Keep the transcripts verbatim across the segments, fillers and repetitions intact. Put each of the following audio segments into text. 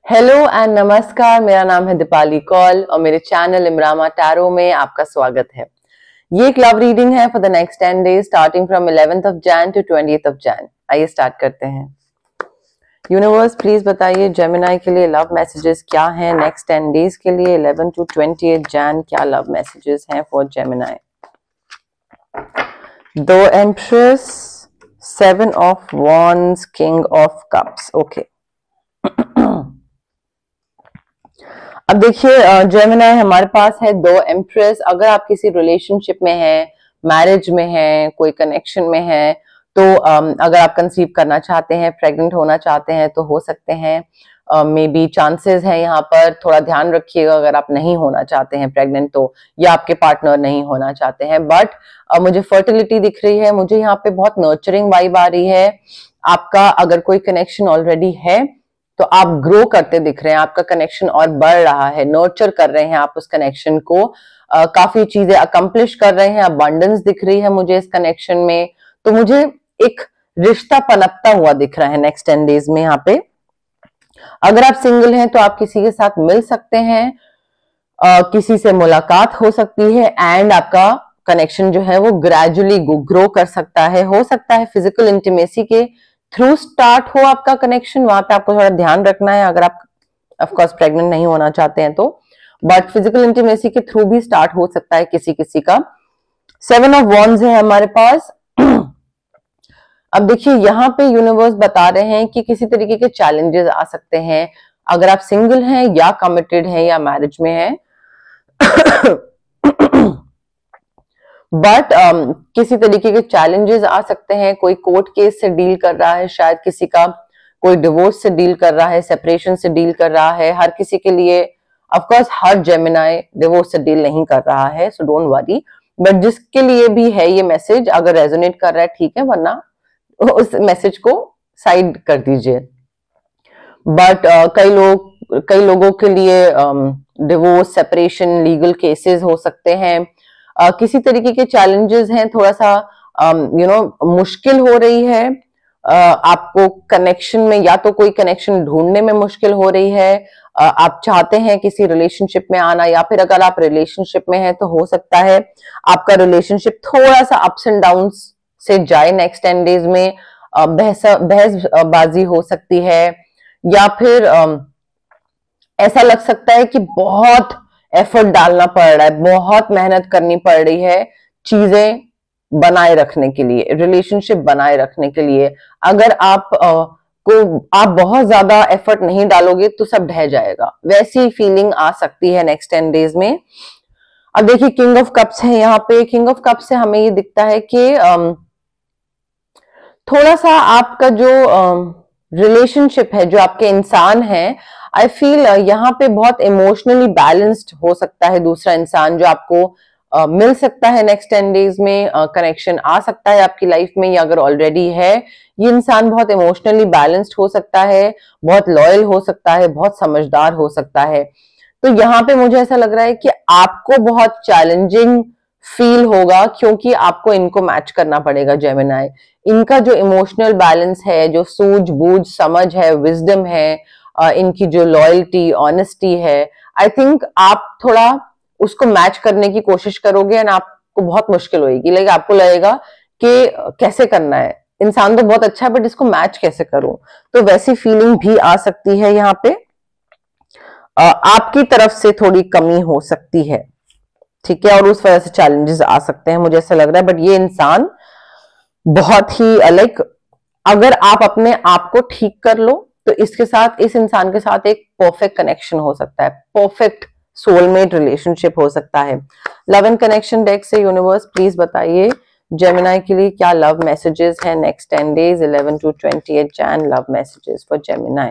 Hello and नमस्कार, मेरा नाम है दीपाली कौल और मेरे चैनल इमरामा टैरो में आपका स्वागत है। ये एक लव रीडिंग है for the next ten days starting from eleventh of Jan to twentieth of Jan. आइए स्टार्ट करते हैं। यूनिवर्स प्लीज बताइए जेमिनी के लिए लव मैसेजेस क्या हैं नेक्स्ट टेन डेज के लिए, इलेवन टू ट्वेंटिएथ जैन। क्या लव मैसेजेस हैं for Gemini? The empress, seven of wands, king of cups. Okay, अब देखिए जेमिनी हमारे पास है दो एम्प्रेस। अगर आप किसी रिलेशनशिप में हैं, मैरिज में हैं, कोई कनेक्शन में हैं, तो um, अगर आप कंसीव करना चाहते हैं, प्रेग्नेंट होना चाहते हैं तो हो सकते हैं। मे बी चांसेस हैं यहाँ पर, थोड़ा ध्यान रखिएगा। अगर आप नहीं होना चाहते हैं प्रेग्नेंट तो, या आपके पार्टनर नहीं होना चाहते हैं, बट uh, मुझे फर्टिलिटी दिख रही है। मुझे यहाँ पे बहुत नर्चरिंग वाइब आ रही है। आपका अगर कोई कनेक्शन ऑलरेडी है तो आप ग्रो करते दिख रहे हैं, आपका कनेक्शन और बढ़ रहा है, नर्चर कर रहे हैं आप उस कनेक्शन को, uh, काफी चीजें अकम्प्लिश कर रहे हैं, अबंडेंस दिख रही है मुझे इस कनेक्शन में। तो मुझे एक रिश्ता पनपता हुआ दिख रहा है नेक्स्ट टेन डेज में यहाँ पे। अगर आप सिंगल हैं तो आप किसी के साथ मिल सकते हैं, uh, किसी से मुलाकात हो सकती है एंड आपका कनेक्शन जो है वो ग्रेजुअली ग्रो कर सकता है। हो सकता है फिजिकल इंटीमेसी के थ्रू स्टार्ट हो आपका कनेक्शन, वहां पे आपको थोड़ा ध्यान रखना है अगर आप ऑफ कोर्स प्रेग्नेंट नहीं होना चाहते हैं तो, बट फिजिकल इंटीमेसी के थ्रू भी स्टार्ट हो सकता है किसी किसी का। सेवन ऑफ वॉन्ड्स है हमारे पास। अब देखिए यहाँ पे यूनिवर्स बता रहे हैं कि किसी तरीके के चैलेंजेस आ सकते हैं अगर आप सिंगल हैं या कमिटेड हैं या मैरिज में हैं। बट um, किसी तरीके के चैलेंजेस आ सकते हैं। कोई कोर्ट केस से डील कर रहा है, शायद किसी का कोई डिवोर्स से डील कर रहा है, सेपरेशन से डील कर रहा है। हर किसी के लिए ऑफ कोर्स हर जेमिनी डिवोर्स से डील नहीं कर रहा है, सो डोंट वरी। बट जिसके लिए भी है ये मैसेज, अगर रेजोनेट कर रहा है ठीक है, वरना उस मैसेज को साइड कर दीजिए। बट uh, कई लोग कई लोगों के लिए डिवोर्स, सेपरेशन, लीगल केसेस हो सकते हैं। Uh, किसी तरीके के चैलेंजेस हैं, थोड़ा सा यू नो मुश्किल हो रही है uh, आपको कनेक्शन में, या तो कोई कनेक्शन ढूंढने में मुश्किल हो रही है। uh, आप चाहते हैं किसी रिलेशनशिप में आना, या फिर अगर आप रिलेशनशिप में हैं तो हो सकता है आपका रिलेशनशिप थोड़ा सा अप्स एंड डाउन से जाए नेक्स्ट टेन डेज में। uh, बहस बहसबाजी हो सकती है, या फिर uh, ऐसा लग सकता है कि बहुत एफर्ट डालना पड़ रहा है, बहुत मेहनत करनी पड़ रही है चीजें बनाए रखने के लिए, रिलेशनशिप बनाए रखने के लिए। अगर आप आ, को आप बहुत ज्यादा एफर्ट नहीं डालोगे तो सब ढह जाएगा, वैसी फीलिंग आ सकती है नेक्स्ट टेन डेज में। अब देखिए किंग ऑफ कप्स है यहाँ पे। किंग ऑफ कप्स से हमें ये दिखता है कि थोड़ा सा आपका जो रिलेशनशिप है, जो आपके इंसान है, आई फील यहाँ पे बहुत इमोशनली बैलेंस्ड हो सकता है दूसरा इंसान जो आपको uh, मिल सकता है नेक्स्ट टेन डेज में। कनेक्शन uh, आ सकता है आपकी लाइफ में, या अगर ऑलरेडी है ये इंसान बहुत इमोशनली बैलेंस्ड हो सकता है, बहुत लॉयल हो सकता है, बहुत समझदार हो सकता है। तो यहाँ पे मुझे ऐसा लग रहा है कि आपको बहुत चैलेंजिंग फील होगा, क्योंकि आपको इनको मैच करना पड़ेगा जेमिनी। इनका जो इमोशनल बैलेंस है, जो सूझबूझ समझ है, विजडम है, Uh, इनकी जो लॉयल्टी, ऑनेस्टी है, आई थिंक आप थोड़ा उसको मैच करने की कोशिश करोगे एंड आपको बहुत मुश्किल होगी। लाइक आपको लगेगा कि कैसे करना है, इंसान तो बहुत अच्छा है बट इसको मैच कैसे करूं। तो वैसी फीलिंग भी आ सकती है यहाँ पे। uh, आपकी तरफ से थोड़ी कमी हो सकती है, ठीक है, और उस वजह से चैलेंजेस आ सकते हैं, मुझे ऐसा लग रहा है। बट ये इंसान बहुत ही लाइक, अगर आप अपने आप को ठीक कर लो तो इसके साथ, इस इंसान के साथ एक परफेक्ट कनेक्शन हो सकता है, परफेक्ट सोलमेट रिलेशनशिप हो सकता है। लव एंड कनेक्शन डेक से यूनिवर्स प्लीज बताइए जेमिनी के लिए क्या लव मैसेजेस हैं next ten days, eleven to twentieth Jan. Love messages for Gemini.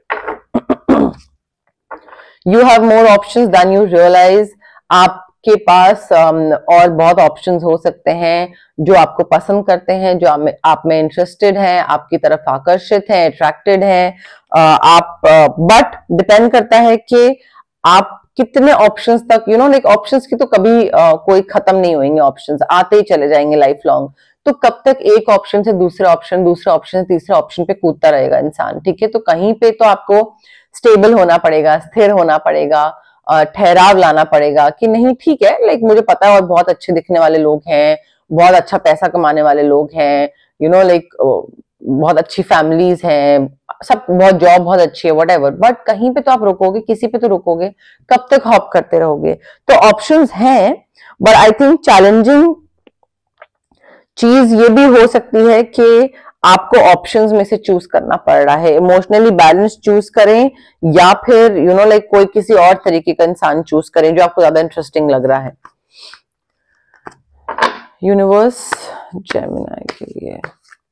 You have more options than you realise. आपके पास um, और बहुत ऑप्शंस हो सकते हैं जो आपको पसंद करते हैं, जो आप में, आप में इंटरेस्टेड हैं, आपकी तरफ आकर्षित हैं, अट्रैक्टेड हैं। uh, आप बट uh, डिपेंड करता है कि आप कितने ऑप्शंस तक, यू नो लाइक ऑप्शंस की तो कभी uh, कोई खत्म नहीं होंगे, ऑप्शंस आते ही चले जाएंगे लाइफ लॉन्ग। तो कब तक एक ऑप्शन से दूसरे ऑप्शन, दूसरे ऑप्शन से तीसरे ऑप्शन पे कूदता रहेगा इंसान, ठीक है। तो कहीं पे तो आपको स्टेबल होना पड़ेगा, स्थिर होना पड़ेगा, ठहराव लाना पड़ेगा कि नहीं ठीक है, लाइक मुझे पता है और बहुत अच्छे दिखने वाले लोग हैं, बहुत अच्छा पैसा कमाने वाले लोग हैं, यू नो लाइक बहुत अच्छी फैमिलीज हैं, सब बहुत जॉब बहुत अच्छी है, वट एवर, बट कहीं पे तो आप रुकोगे, किसी पे तो रुकोगे, कब तक हॉप करते रहोगे? तो ऑप्शंस हैं, बट आई थिंक चैलेंजिंग चीज ये भी हो सकती है कि आपको ऑप्शंस में से चूज करना पड़ रहा है। इमोशनली बैलेंस चूज करें या फिर यू नो लाइक कोई किसी और तरीके का इंसान चूज करें जो आपको ज्यादा इंटरेस्टिंग लग रहा है। यूनिवर्स जेमिनी के लिए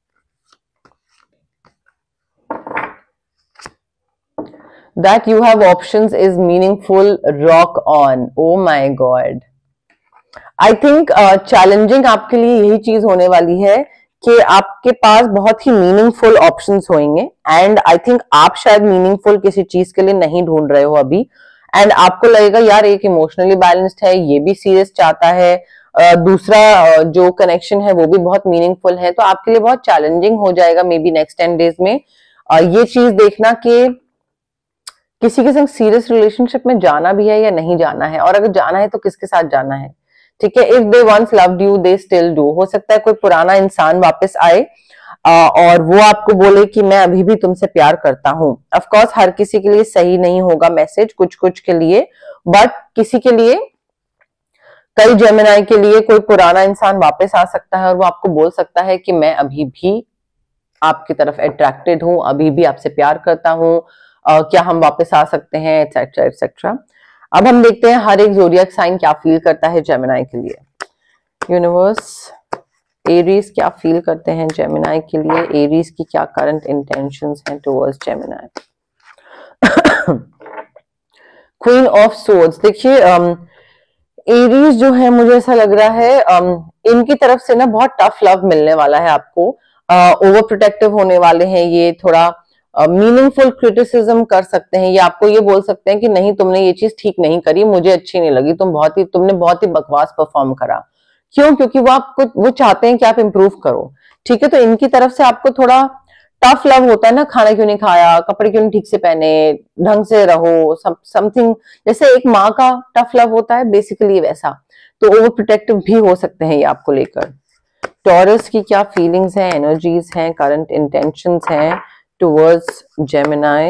that you have options is meaningful, rock on. Oh my god, I think challenging uh, आपके लिए यही चीज होने वाली है कि आपके पास बहुत ही मीनिंगफुल ऑप्शंस होंगे एंड आई थिंक आप शायद मीनिंगफुल किसी चीज के लिए नहीं ढूंढ रहे हो अभी, एंड आपको लगेगा यार एक इमोशनली बैलेंस्ड है, ये भी सीरियस चाहता है, uh, दूसरा uh, जो कनेक्शन है वो भी बहुत मीनिंगफुल है, तो आपके लिए बहुत चैलेंजिंग हो जाएगा maybe next ten days में uh, ये चीज देखना कि किसी के संग सीरियस रिलेशनशिप में जाना भी है या नहीं जाना है, और अगर जाना है तो किसके साथ जाना है। ठीक है, if they once loved you they still do. हो सकता है कोई पुराना इंसान वापस आए आ, और वो आपको बोले कि मैं अभी भी तुमसे प्यार करता हूं। ऑफ कोर्स हर किसी के लिए सही नहीं होगा मैसेज, कुछ कुछ के लिए, बट किसी के लिए, कई जेमिनी के लिए कोई पुराना इंसान वापस आ सकता है और वो आपको बोल सकता है कि मैं अभी भी आपकी तरफ अट्रैक्टेड हूं, अभी भी आपसे प्यार करता हूं, Uh, क्या हम वापस आ सकते हैं, एटसेट्रा एटसेट्रा। अब हम देखते हैं हर एक ज़ोडिएक साइन क्या फील करता है जेमिनी के लिए। यूनिवर्स एरीज क्या फील करते हैं जेमिनी के लिए, एरीज की क्या करंट इंटेंशंस हैं towards Gemini. Queen of swords, देखिए एरीज जो है मुझे ऐसा लग रहा है um, इनकी तरफ से ना बहुत टफ लव मिलने वाला है आपको, ओवर uh, प्रोटेक्टिव होने वाले हैं, ये थोड़ा मीनिंगफुल uh, क्रिटिसिज्म कर सकते हैं, ये आपको ये बोल सकते हैं कि नहीं तुमने ये चीज ठीक नहीं करी, मुझे अच्छी नहीं लगी, तुम बहुत ही तुमने बहुत ही बकवास परफॉर्म करा। क्यों? क्योंकि वो आपको वो चाहते हैं कि आप इम्प्रूव करो। ठीक है, तो इनकी तरफ से आपको थोड़ा टफ लव होता है ना, खाना क्यों नहीं खाया, कपड़े क्यों नहीं ठीक से पहने, ढंग से रहो, समथिंग जैसे एक माँ का टफ लव होता है बेसिकली वैसा, तो ओवर प्रोटेक्टिव भी हो सकते हैं ये आपको लेकर। टॉरस की क्या फीलिंग्स हैं, एनर्जीज हैं, करंट इंटेंशंस हैं टुवर्ड्स जेमिनी।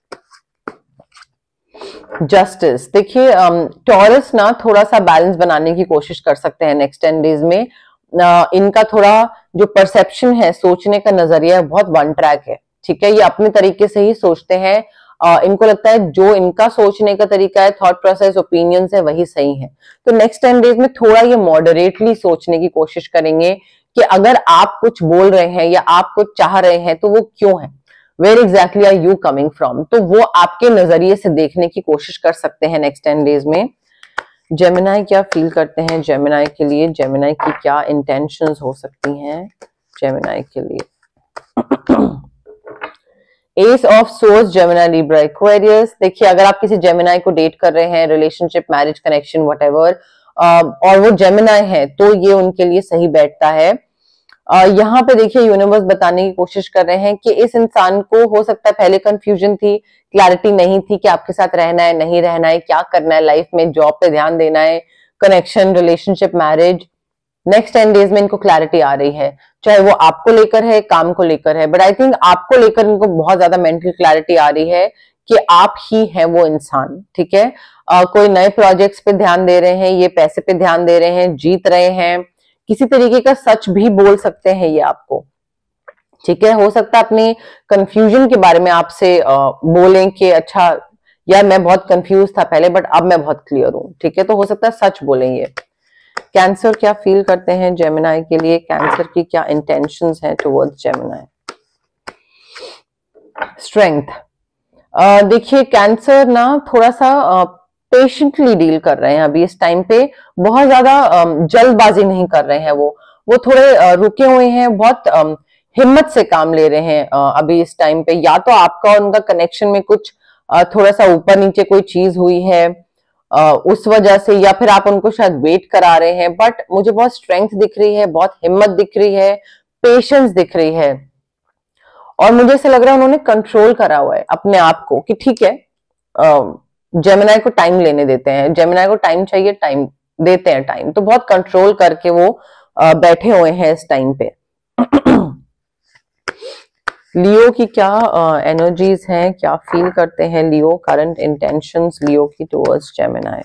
जस्टिस, देखिए टॉरस ना थोड़ा सा बैलेंस बनाने की कोशिश कर सकते हैं नेक्स्ट टेन डेज में। uh, इनका थोड़ा जो परसेप्शन है, सोचने का नजरिया है, बहुत वन ट्रैक है। ठीक है, ये अपने तरीके से ही सोचते हैं, uh, इनको लगता है जो इनका सोचने का तरीका है, थॉट प्रोसेस, ओपिनियंस है, वही सही है। तो नेक्स्ट टेन डेज में थोड़ा ये मॉडरेटली सोचने की कोशिश करेंगे कि अगर आप कुछ बोल रहे हैं या आप कुछ चाह रहे हैं तो वो क्यों है, where exactly are you coming from, तो वो आपके नजरिए से देखने की कोशिश कर सकते हैं नेक्स्ट टेन डेज में। जेमिनी क्या फील करते हैं जेमिनी के लिए, जेमिनी की क्या इंटेंशंस हो सकती हैं जेमिनी के लिए। Ace of swords, Gemini, Libra, Aquarius, देखिए अगर आप किसी जेमिनी को डेट कर रहे हैं, रिलेशनशिप, मैरिज, कनेक्शन, व्हाटएवर, और वो जेमिनी है तो ये उनके लिए सही बैठता है। Uh, यहाँ पे देखिए यूनिवर्स बताने की कोशिश कर रहे हैं कि इस इंसान को हो सकता है पहले कंफ्यूजन थी, क्लैरिटी नहीं थी कि आपके साथ रहना है, नहीं रहना है, क्या करना है लाइफ में, जॉब पे ध्यान देना है, connection, relationship, marriage. Next ten days में इनको क्लैरिटी आ रही है, चाहे वो आपको लेकर है, काम को लेकर है, बट आई थिंक आपको लेकर इनको बहुत ज्यादा मेंटल क्लैरिटी आ रही है कि आप ही हैं वो इंसान। ठीक है, uh, कोई नए प्रोजेक्ट्स पे ध्यान दे रहे हैं, ये पैसे पे ध्यान दे रहे हैं, जीत रहे हैं, किसी तरीके का सच भी बोल सकते हैं ये आपको। ठीक है, हो सकता है अपने कंफ्यूजन के बारे में आपसे बोलें कि अच्छा यार मैं बहुत कंफ्यूज था पहले बट अब मैं बहुत क्लियर हूं। ठीक है, तो हो सकता है सच बोलें ये। कैंसर क्या फील करते हैं जेमिनी के लिए, कैंसर की क्या इंटेंशंस हैं टुवर्ड्स जेमिनी। स्ट्रेंथ, देखिए कैंसर ना थोड़ा सा uh, पेशेंटली डील कर रहे हैं अभी इस टाइम पे, बहुत ज्यादा जल्दबाजी नहीं कर रहे हैं, वो वो थोड़े रुके हुए हैं, बहुत हिम्मत से काम ले रहे हैं अभी इस टाइम पे। या तो आपका और उनका कनेक्शन में कुछ थोड़ा सा ऊपर नीचे कोई चीज हुई है उस वजह से, या फिर आप उनको शायद वेट करा रहे हैं, बट मुझे बहुत स्ट्रेंथ दिख रही है, बहुत हिम्मत दिख रही है, पेशेंस दिख रही है, और मुझे ऐसा लग रहा है उन्होंने कंट्रोल करा हुआ है अपने आप को कि ठीक है, जेमिनाई को टाइम लेने देते हैं, जेमिनाई को टाइम चाहिए, टाइम देते हैं टाइम, तो बहुत कंट्रोल करके वो uh, बैठे हुए हैं इस टाइम पे। लियो की क्या एनर्जीज uh, हैं, क्या फील करते हैं लियो, करंट इंटेंशंस लियो की towards Gemini.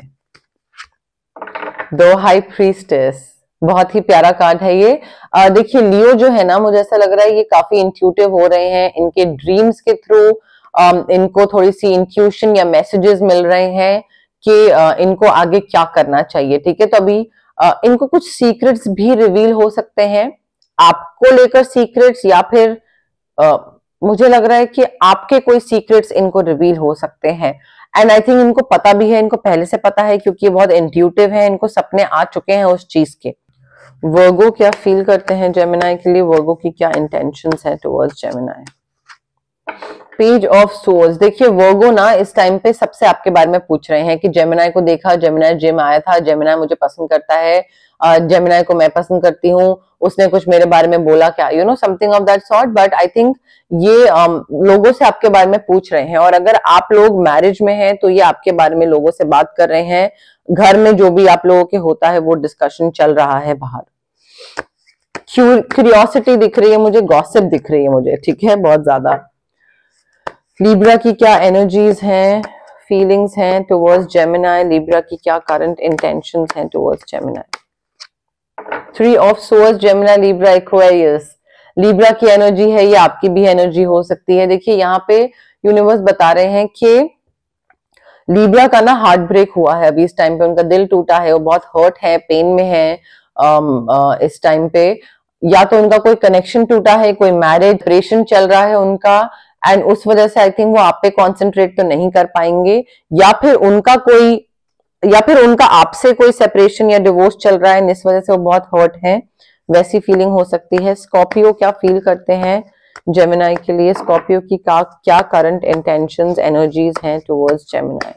The high priestess, बहुत ही प्यारा कार्ड है ये। uh, देखिए लियो जो है ना, मुझे ऐसा लग रहा है ये काफी इंट्यूटिव हो रहे हैं, इनके ड्रीम्स के थ्रू uh, इनको थोड़ी सी इंट्यूशन या मैसेजेस मिल रहे हैं कि uh, इनको आगे क्या करना चाहिए। ठीक है, तो अभी uh, इनको कुछ सीक्रेट्स भी रिवील हो सकते हैं, आपको लेकर सीक्रेट्स, या फिर Uh, मुझे लग रहा है कि आपके कोई सीक्रेट्स इनको रिवील हो सकते हैं। एंड आई थिंक इनको पता भी है, इनको पहले से पता है, क्योंकि ये बहुत इंट्यूटिव है, इनको सपने आ चुके हैं उस चीज के। वर्गो क्या फील करते हैं जेमिनाई के लिए, वर्गो की क्या इंटेंशंस है towards Gemini. Page of swords, देखिए वर्गो ना इस टाइम पे सबसे आपके बारे में पूछ रहे हैं कि जेमिनाई को देखा, जेमिनाई जिम आया था, जेमिनाई मुझे पसंद करता है, जेमिनाई को मैं पसंद करती हूँ, उसने कुछ मेरे बारे में बोला क्या, you know something of that sort. But I think ये um, लोगों से आपके बारे में पूछ रहे हैं, और अगर आप लोग मैरिज में हैं तो ये आपके बारे में लोगों से बात कर रहे हैं, घर में जो भी आप लोगों के होता है वो डिस्कशन चल रहा है बाहर। क्यूरियोसिटी दिख रही है मुझे, गॉसिप दिख रही है मुझे, ठीक है, बहुत ज्यादा। लिब्रा की क्या एनर्जीज हैं, फीलिंग्स हैं टुवर्ड्स जेमिनाई, लिब्रा की क्या करंट इंटेंशंस हैं towards Gemini. Three of swords, Gemini, Libra, Aquarius. Libra की एनर्जी है, ये आपकी भी एनर्जी हो सकती है। देखिए यहाँ पे यूनिवर्स बता रहे हैं कि लिब्रा का ना हार्ट ब्रेक हुआ है अभी इस टाइम पे, उनका दिल टूटा है, वो बहुत हर्ट है, पेन में है um, uh, इस टाइम पे। या तो उनका कोई कनेक्शन टूटा है, कोई मैरिज ऑपरेशन चल रहा है उनका, एंड उस वजह से आई थिंक वो आप पे कॉन्सेंट्रेट तो नहीं कर पाएंगे, या फिर उनका कोई या फिर उनका आपसे कोई सेपरेशन या डिवोर्स चल रहा है, इस वजह से वो बहुत हर्ट है, वैसी फीलिंग हो सकती है। स्कॉर्पियो क्या फील करते हैं जेमिनाई के लिए, स्कॉर्पियो की क्या क्या करंट इंटेंशंस, एनर्जीज हैं towards Gemini.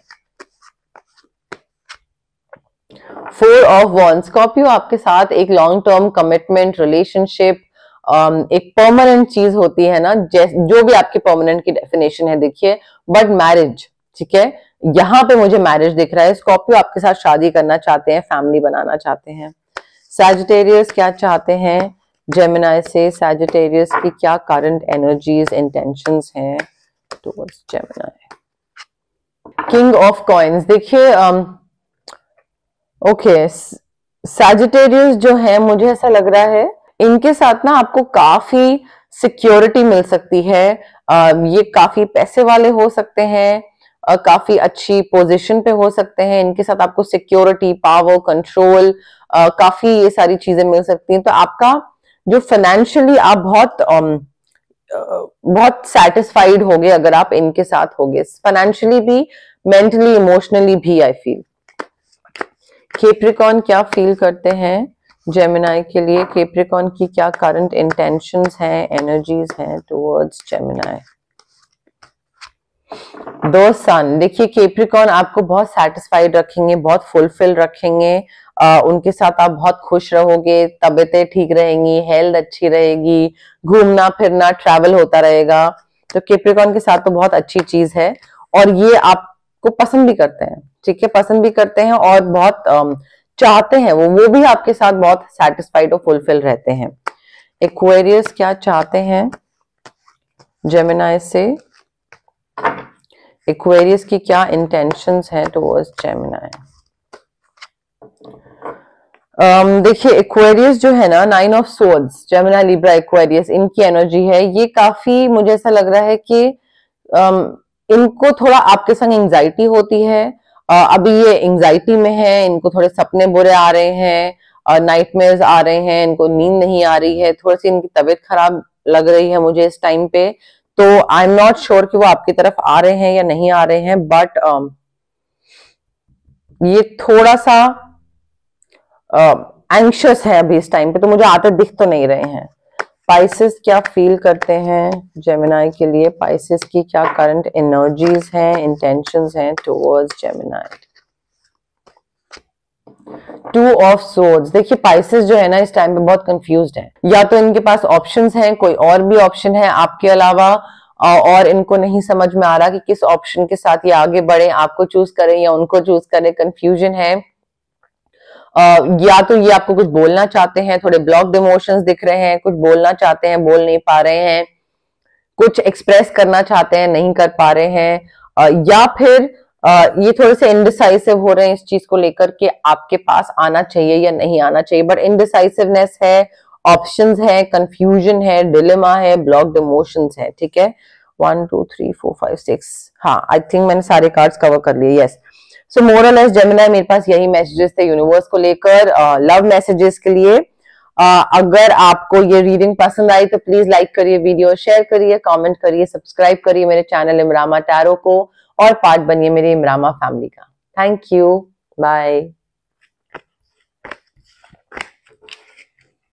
Four of wands, Scorpio आपके साथ एक लॉन्ग टर्म कमिटमेंट, रिलेशनशिप, एक परमानेंट चीज होती है ना, जो भी आपकी परमानेंट की डेफिनेशन है देखिए, बट मैरिज, ठीक है, यहाँ पे मुझे मैरिज दिख रहा है। स्कॉर्पियो आपके साथ शादी करना चाहते हैं, फैमिली बनाना चाहते हैं। सैजिटेरियस क्या चाहते हैं जेमिनाई से, सैजिटेरियस की क्या करंट एनर्जीज, इंटेंशंस हैं towards Gemini. King of coins, देखिए ओके, सैजिटेरियस जो है मुझे ऐसा लग रहा है इनके साथ ना आपको काफी सिक्योरिटी मिल सकती है, uh, ये काफी पैसे वाले हो सकते हैं, Uh, काफी अच्छी पोजीशन पे हो सकते हैं, इनके साथ आपको सिक्योरिटी, पावर, कंट्रोल, uh, काफी ये सारी चीजें मिल सकती हैं। तो आपका जो फाइनेंशियली आप बहुत um, uh, बहुत सेटिस्फाइड होगे अगर आप इनके साथ होगे, फाइनेंशियली भी, मेंटली, इमोशनली भी। आई फील कैप्रिकॉर्न क्या फील करते हैं जेमिनाई के लिए, कैप्रिकॉर्न की क्या करंट इंटेंशंस हैं, एनर्जीज हैं टुवर्ड्स जेमिनाई। दो सन, देखिए कैप्रिकॉर्न आपको बहुत सेटिस्फाइड रखेंगे, बहुत फुलफिल रखेंगे, आ, उनके साथ आप बहुत खुश रहोगे, तबीयतें ठीक रहेंगी, हेल्थ अच्छी रहेगी, घूमना फिरना, ट्रैवल होता रहेगा। तो कैप्रिकॉर्न के साथ तो बहुत अच्छी चीज है, और ये आपको पसंद भी करते हैं, ठीक है, पसंद भी करते हैं और बहुत आम, चाहते हैं वो वो भी आपके साथ बहुत सेटिस्फाइड और फुलफिल रहते हैं। एक्वेरियस क्या चाहते हैं जेमिनाई से, एक्वेरियस की क्या इंटेंशंस हैं टुवर्ड्स जेमिनाई। um, देखिए एक्वेरियस जो है ना, nine of swords, Gemini, Libra, Aquarius, इनकी एनर्जी है, ये काफी मुझे ऐसा लग रहा है कि um, इनको थोड़ा आपके संग एंजाइटी होती है, uh, अभी ये एंजाइटी में है, इनको थोड़े सपने बुरे आ रहे हैं, नाइटमेयर्स आ रहे हैं, इनको नींद नहीं आ रही है, थोड़ी सी इनकी तबीयत खराब लग रही है मुझे इस टाइम पे। तो आई एम नॉट श्योर कि वो आपकी तरफ आ रहे हैं या नहीं आ रहे हैं, बट um, ये थोड़ा सा एंग्शियस uh, है अभी इस टाइम पे, तो मुझे आते दिख तो नहीं रहे हैं। पाइसेस क्या फील करते हैं जेमिनाई के लिए, पाइसेस की क्या करंट एनर्जीज हैं, इंटेंशंस हैं towards Gemini. Two of swords, देखिए पाइसेस जो है ना इस टाइम पे बहुत कंफ्यूज्ड है, या तो इनके पास ऑप्शंस हैं, कोई और भी ऑप्शन है आपके अलावा, और इनको नहीं समझ में आ रहा कि किस ऑप्शन के साथ ये आगे बढ़े, आपको चूज करें या उनको चूज करें, कंफ्यूजन है। Uh, या तो ये आपको कुछ बोलना चाहते हैं, थोड़े ब्लॉक्ड इमोशंस दिख रहे हैं, कुछ बोलना चाहते हैं, बोल नहीं पा रहे हैं, कुछ एक्सप्रेस करना चाहते हैं, नहीं कर पा रहे हैं, uh, या फिर uh, ये थोड़े से इनडिसाइसिव हो रहे हैं इस चीज को लेकर के आपके पास आना चाहिए या नहीं आना चाहिए, बट इनडिसाइसिवनेस है, ऑप्शंस है, कंफ्यूजन है, डिलेमा है, ब्लॉक्ड इमोशंस है। ठीक है, one two three four five six, हाँ आई थिंक मैंने सारे कार्ड्स कवर कर लिए। यस, सो मोर और लेस जेमिनी मेरे पास यही मैसेजेस थे यूनिवर्स को लेकर लव मैसेजेस के लिए। uh, अगर आपको ये रीडिंग पसंद आई तो प्लीज लाइक करिए, वीडियो शेयर करिए, कमेंट करिए, सब्सक्राइब करिए मेरे चैनल इमरामा टैरो को और पार्ट बनिए मेरी इमरामा फैमिली का। Thank you, bye.